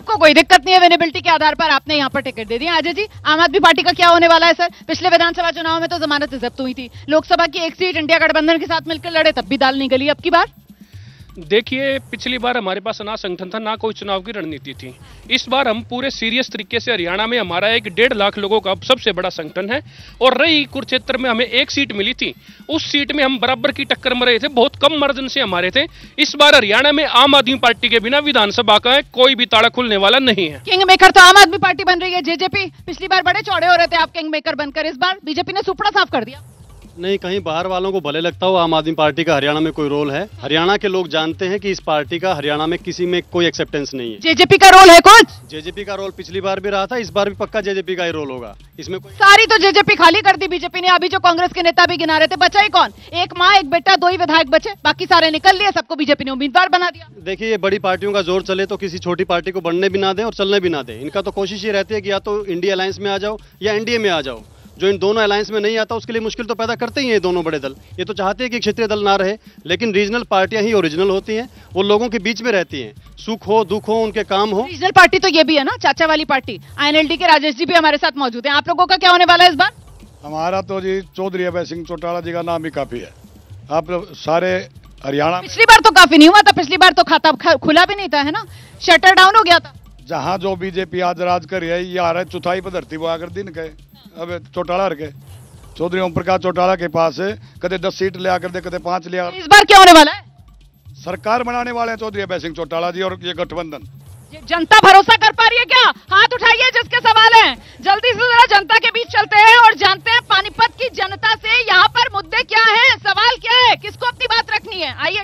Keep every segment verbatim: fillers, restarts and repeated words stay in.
आपको कोई दिक्कत नहीं है, विनेबिलिटी के आधार पर आपने यहाँ पर टिकट दे दिया। अजय जी, आम आदमी पार्टी का क्या होने वाला है सर? पिछले विधानसभा चुनाव में तो जमानत जब्त हुई थी, लोकसभा की एक सीट इंडिया गठबंधन के साथ मिलकर लड़े, तब भी दाल नहीं गली। अब की बार देखिए, पिछली बार हमारे पास ना संगठन था, ना कोई चुनाव की रणनीति थी। इस बार हम पूरे सीरियस तरीके से, हरियाणा में हमारा एक डेढ़ लाख लोगों का सबसे बड़ा संगठन है, और रही कुरुक्षेत्र में हमें एक सीट मिली थी, उस सीट में हम बराबर की टक्कर में रहे थे, बहुत कम मार्जिन से हमारे थे। इस बार हरियाणा में आम आदमी पार्टी के बिना विधानसभा का कोई भी ताला खुलने वाला नहीं है। किंग मेकर तो आम आदमी पार्टी बन रही है, जेजेपी पिछली बार बड़े चौड़े हो रहे थे आप किंग मेकर बनकर, इस बार बीजेपी ने सुपड़ा साफ कर दिया। नहीं, कहीं बाहर वालों को भले लगता हो आम आदमी पार्टी का हरियाणा में कोई रोल है, हरियाणा के लोग जानते हैं कि इस पार्टी का हरियाणा में किसी में कोई एक्सेप्टेंस नहीं है। जेजेपी का रोल है कुछ? जेजेपी का रोल पिछली बार भी रहा था, इस बार भी पक्का जेजेपी का ही रोल होगा। इसमें कोई सारी तो जेजेपी खाली कर दी बीजेपी ने। अभी जो कांग्रेस के नेता भी गिना रहे थे, बचा ही कौन? एक माँ एक बेटा, दो ही विधायक बचे, बाकी सारे निकल लिए, सबको बीजेपी ने उम्मीदवार बना दिया। देखिए, ये बड़ी पार्टियों का जोर चले तो किसी छोटी पार्टी को बढ़ने भी ना दे और चलने भी ना दे। इनका तो कोशिश ये रहती है कि या तो इंडिया अलायंस में आ जाओ या एनडीए में आ जाओ। जो इन दोनों अलायंस में नहीं आता उसके लिए मुश्किल तो पैदा करते ही हैं दोनों बड़े दल। ये तो चाहते हैं कि क्षेत्रीय दल ना रहे, लेकिन रीजनल पार्टियां ही ओरिजिनल होती हैं, वो लोगों के बीच में रहती हैं, सुख हो दुख हो उनके काम हो। रीजनल पार्टी तो ये भी है ना, चाचा वाली पार्टी। आईएनएलडी के राजेश जी भी हमारे साथ मौजूद हैं। आप लोगों का क्या होने वाला है इस बार? हमारा तो जी चौधरी अभय सिंह चौटाला जी का नाम ही काफी है। आप सारे हरियाणा, पिछली बार तो काफी नहीं हुआ था, पिछली बार तो खाता खुला भी नहीं था, है ना, शटर डाउन हो गया था। जहाँ जो बीजेपी आज राज कर है, ये आ रहा है चौथाई पर धरती वो आकर दिन के अब चौटाला के चौधरी ओम प्रकाश चौटाला के पास कदे दस सीट ले आकर दे, कदे पांच ले आकर। इस बार क्या होने वाला है? सरकार बनाने वाले हैं चौधरी अभय सिंह चौटाला जी और ये गठबंधन। जनता भरोसा कर पा रही है क्या? हाथ उठाइए जिसके सवाल हैं। जल्दी से जरा जनता के बीच चलते हैं और जानते हैं पानीपत की जनता से यहाँ पर मुद्दे क्या है, सवाल क्या है, किसको अपनी बात रखनी है। आइए।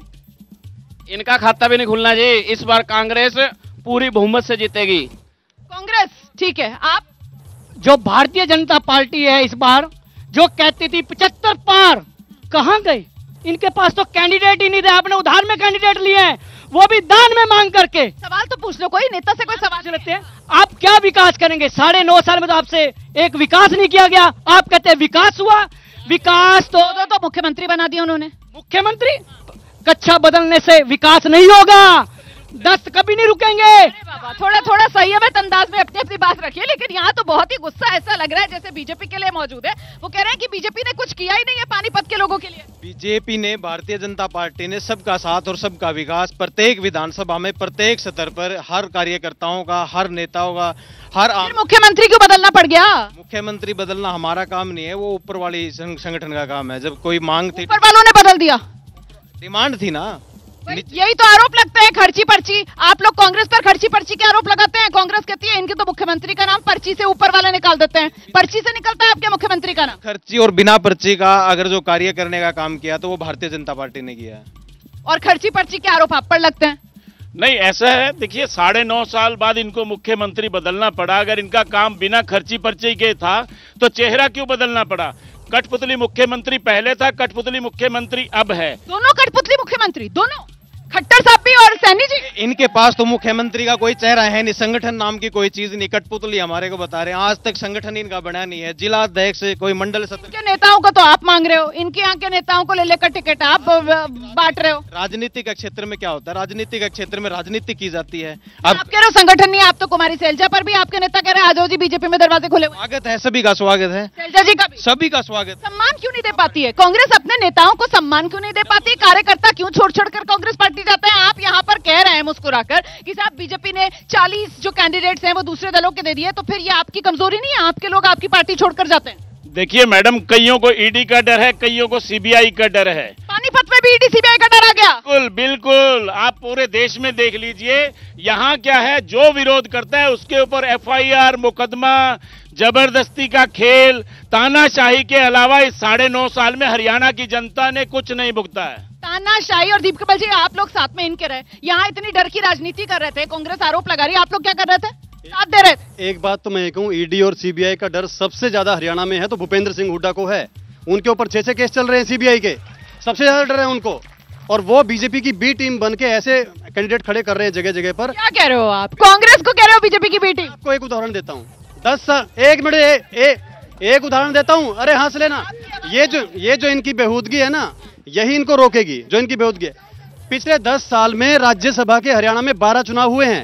इनका खाता भी नहीं खुलना जी, इस बार कांग्रेस पूरी बहुमत से जीतेगी। कांग्रेस, ठीक है। आप? जो भारतीय जनता पार्टी है इस बार, जो कहती थी पचहत्तर पार, कहां गए? इनके पास तो कैंडिडेट ही नहीं थे, आपने उधार में कैंडिडेट लिए हैं, वो भी दान में मांग करके। सवाल तो पूछ लो, कोई नेता से कोई सवाल लेते हैं। आप क्या विकास करेंगे? साढ़े नौ साल में तो आपसे एक विकास नहीं किया गया। आप कहते हैं विकास हुआ, विकास तो तो, तो मुख्यमंत्री बना दिया उन्होंने। मुख्यमंत्री कच्छा बदलने से विकास नहीं होगा, दस्त कभी नहीं रुकेंगे। बाबा, थोड़ा थोड़ा संयमित अंदाज में अपनी अपनी बात रखिए, लेकिन यहाँ तो बहुत ही गुस्सा ऐसा लग रहा है जैसे बीजेपी के लिए मौजूद है। वो कह रहे हैं कि बीजेपी ने कुछ किया ही नहीं है पानीपत के लोगों के लिए। बीजेपी ने, भारतीय जनता पार्टी ने सबका साथ और सबका विकास प्रत्येक विधानसभा में, प्रत्येक स्तर पर, हर कार्यकर्ताओं का, हर नेताओं का, हर आम... मुख्यमंत्री क्यों बदलना पड़ गया? मुख्यमंत्री बदलना हमारा काम नहीं है, वो ऊपर वाली संगठन का काम है। जब कोई मांग थी, ऊपर वालों ने बदल दिया, डिमांड थी ना। यही तो आरोप लगता है, खर्ची पर्ची। आप लोग कांग्रेस पर खर्ची पर्ची के आरोप लगाते हैं। कांग्रेस कहती है इनके तो मुख्यमंत्री का नाम पर्ची से ऊपर वाला निकाल देते हैं। पर्ची से निकलता है आपके मुख्यमंत्री का नाम? खर्ची और बिना पर्ची का अगर जो कार्य करने का काम किया तो वो भारतीय जनता पार्टी ने किया है। और खर्ची पर्ची के आरोप आप पर लगते हैं? नहीं, ऐसा है, देखिए साढ़े नौ साल बाद इनको मुख्यमंत्री बदलना पड़ा। अगर इनका काम बिना खर्ची पर्ची के था तो चेहरा क्यों बदलना पड़ा? कठपुतली मुख्यमंत्री पहले था, कठपुतली मुख्यमंत्री अब है। दोनों कठपुतली मुख्यमंत्री, दोनों, खट्टर साहब भी और सैनी जी। इनके पास तो मुख्यमंत्री का कोई चेहरा है नहीं, संगठन नाम की कोई चीज नहीं। कठपुतली हमारे को बता रहे हैं, आज तक संगठन इनका बना नहीं है। जिला अध्यक्ष, कोई मंडल सत्र के नेताओं को तो आप मांग रहे हो, इनके यहाँ के नेताओं को ले लेकर टिकट आप बांट रहे हो। राजनीति का क्षेत्र में क्या होता है? राजनीति का क्षेत्र में राजनीति की जाती है। अब आप कह रहे हो संगठन नहीं है, आप तो कुमारी सैलजा पर भी आपके नेता कह रहे हैं आ जाओ जी बीजेपी में, दरवाजे खुले। स्वागत है, सभी का स्वागत है, सैलजा जी का भी, सभी का स्वागत। सम्मान क्यों नहीं दे पाती है कांग्रेस? अपने नेताओं को सम्मान क्यों नहीं दे पाती? कार्यकर्ता क्यों छोड़ छोड़ कर कांग्रेस पार्टी जाते हैं? आप यहाँ पर कह रहे हैं मुस्कुराकर कि साहब बीजेपी ने चालीस जो कैंडिडेट्स हैं वो दूसरे दलों के दे दिए, तो फिर ये आपकी कमजोरी नहीं है? आपके लोग आपकी पार्टी छोड़कर जाते हैं। देखिए मैडम, कईयों को ईडी का डर है, कईयों को सीबीआई का डर है। पानीपत में भी ईडी सीबीआई का डर आ गया। बिल्कुल बिल्कुल, आप पूरे देश में देख लीजिए। यहाँ क्या है, जो विरोध करता है उसके ऊपर एफआईआर, मुकदमा, जबरदस्ती का खेल, तानाशाही के अलावा इस साढ़े नौ साल में हरियाणा की जनता ने कुछ नहीं भुगता है। तानाशाही और दीप कमल जी, आप लोग साथ में इनके रहे, यहाँ इतनी डर की राजनीति कर रहे थे, कांग्रेस आरोप लगा रही है, आप लोग क्या कर रहे थे? साथ दे रहे थे। एक बात तो मैं कहूँ, ईडी और सीबीआई का डर सबसे ज्यादा हरियाणा में है तो भूपेंद्र सिंह हुड्डा को है। उनके ऊपर छह छह केस चल रहे हैं सीबीआई के, सबसे ज्यादा डर है उनको। और वो बीजेपी की बी टीम बन के ऐसे कैंडिडेट खड़े कर रहे हैं जगह जगह पर। क्या कह रहे हो आप? कांग्रेस को कह रहे हो बीजेपी की बी टीम? आपको एक उदाहरण देता हूँ, दस साल, एक मिनट, ए, ए, एक उदाहरण देता हूँ, अरे हंस लेना। ये जो ये जो इनकी बेहूदगी है ना, यही इनको रोकेगी, जो इनकी बेहूदगी है। पिछले दस साल में राज्यसभा के हरियाणा में बारह चुनाव हुए हैं,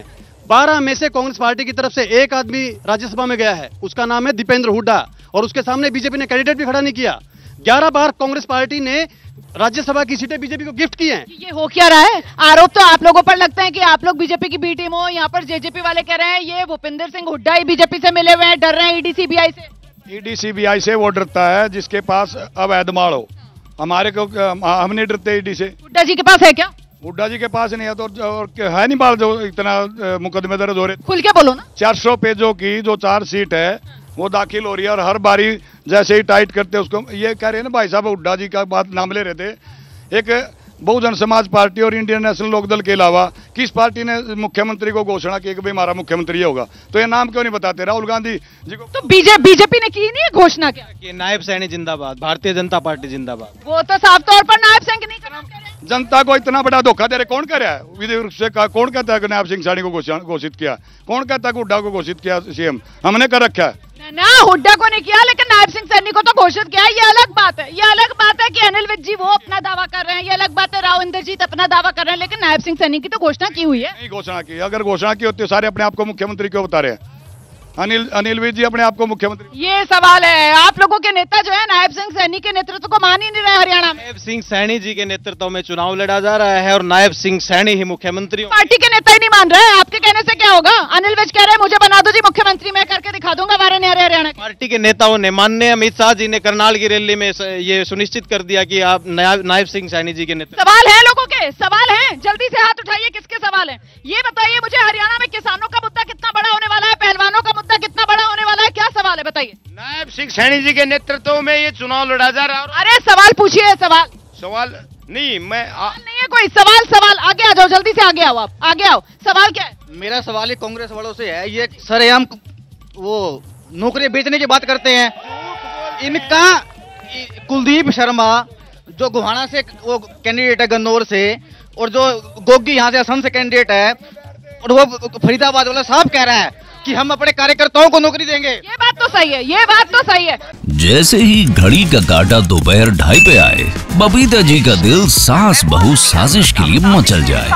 बारह में से कांग्रेस पार्टी की तरफ से एक आदमी राज्यसभा में गया है, उसका नाम है दीपेंद्र हुड्डा, और उसके सामने बीजेपी ने कैंडिडेट भी खड़ा नहीं किया। ग्यारह बार कांग्रेस पार्टी ने राज्यसभा की सीटें बीजेपी को गिफ्ट की हैं। ये हो क्या रहा है? आरोप तो आप लोगों पर लगता है कि आप लोग बीजेपी की बी टीम हो। यहाँ पर जेजेपी वाले कह रहे हैं ये भूपिंदर सिंह हुड्डा ही बीजेपी से मिले हुए हैं, डर रहे हैं ईडी सीबीआई से। ईडी सीबीआई से वो डरता है जिसके पास अवैध माल हो। हमारे को हम नहीं डरते ईडी से। हुड्डा जी के पास है क्या? हुड्डा जी के पास नहीं है तो और है नहीं माल जो इतना मुकदमे दर्ज हो रहे। खुल के बोलो ना। चार सौ पेजों की जो चार्जशीट है वो दाखिल हो रही है और हर बारी जैसे ही टाइट करते उसको ये कह रहे हैं ना भाई साहब, हुड्डा जी का बात नाम ले रहे थे। एक बहुजन समाज पार्टी और इंडियन नेशनल लोकदल के अलावा किस पार्टी ने मुख्यमंत्री को घोषणा की कि भाई हमारा मुख्यमंत्री होगा? तो ये नाम क्यों नहीं बताते राहुल गांधी जी को? तो बीजेपी बीजेपी ने की नहीं है घोषणा क्या? कि नायब सैनी जिंदाबाद, भारतीय जनता पार्टी जिंदाबाद। वो तो साफ तौर पर नायब सिंह नहीं कर रहे। जनता को इतना बड़ा धोखा दे रहे, कौन कर रहा है? विधि से कहा, कौन कहता है कि नायब सिंह सैनी को घोषित किया? कौन कहता है कि हुड्डा को घोषित किया सीएम? हमने कर रखा है ना, हुड्डा को नहीं किया, लेकिन नायब सिंह सैनी को तो घोषित किया। ये अलग बात है, ये अलग बात है कि अनिल विज जी वो अपना दावा कर रहे हैं, ये अलग बात है राव इंद्रजीत अपना दावा कर रहे हैं, लेकिन नायब सिंह सैनी की तो घोषणा की हुई है। नहीं घोषणा की, अगर घोषणा की होती सारे अपने आप को मुख्यमंत्री क्यों बता रहे हैं? अनिल अनिल विज जी अपने आप को मुख्यमंत्री। ये सवाल है, आप लोगों के नेता जो है नायब सिंह सैनी के नेतृत्व को मान ही नहीं रहे हरियाणा में। नायब सिंह सैनी जी के नेतृत्व में चुनाव लड़ा जा रहा है और नायब सिंह सैनी ही मुख्यमंत्री। पार्टी के नेता ही नहीं मान रहे, आपके कहने से क्या होगा? अनिल विज कह रहे हैं मुझे बना दो जी मुख्यमंत्री, मैं करके दिखा दूंगा हमारे न्यारे हरियाणा। पार्टी के नेताओं ने, माननीय अमित शाह जी ने करनाल की रैली में ये सुनिश्चित कर दिया कि आप नायब सिंह सैनी जी के नेतृत्व। सवाल है लोगों के, सवाल है, जल्दी से हाथ उठाइए, किसके सवाल है? ये बताइए मुझे, हरियाणा में किसानों का मुद्दा कितना बड़ा होने वाला है, पहलवानों का मुद्दा कितना बड़ा होने वाला है, क्या सवाल है बताइए? नायब सिंह सैनी जी के नेतृत्व में ये चुनाव लड़ा जा रहा है। अरे सवाल पूछिए, सवाल सवाल नहीं, मैं आ... नहीं है कोई सवाल। सवाल आगे आ जाओ, जल्दी से आगे आओ, आप आगे आओ। सवाल क्या है? मेरा सवाल ही कांग्रेस वालों से है। ये सरेआम वो नौकरी बेचने की बात करते हैं। इनका कुलदीप शर्मा जो गोहाना से वो कैंडिडेट है गन्नौर से, और जो गोगी यहाँ से असम से कैंडिडेट है, और वो फरीदाबाद वाला साहब कह रहा है कि हम अपने कार्यकर्ताओं को नौकरी देंगे। ये बात तो सही है, ये बात तो सही है। जैसे ही घड़ी का काटा दोपहर ढाई पे आए, बबीता जी का दिल सास बहू साजिश के लिए मचल जाए।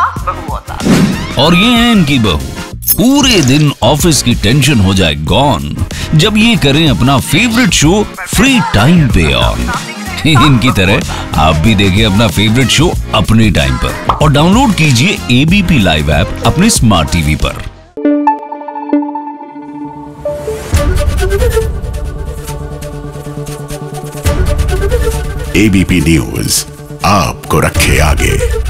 और ये है इनकी बहू, पूरे दिन ऑफिस की टेंशन हो जाए गॉन जब ये करें अपना फेवरेट शो फ्री टाइम पे ऑन। इनकी तरह आप भी देखें अपना फेवरेट शो अपने टाइम पर और डाउनलोड कीजिए एबीपी लाइव ऐप अपने स्मार्ट टीवी पर। एबीपी न्यूज आपको रखे आगे।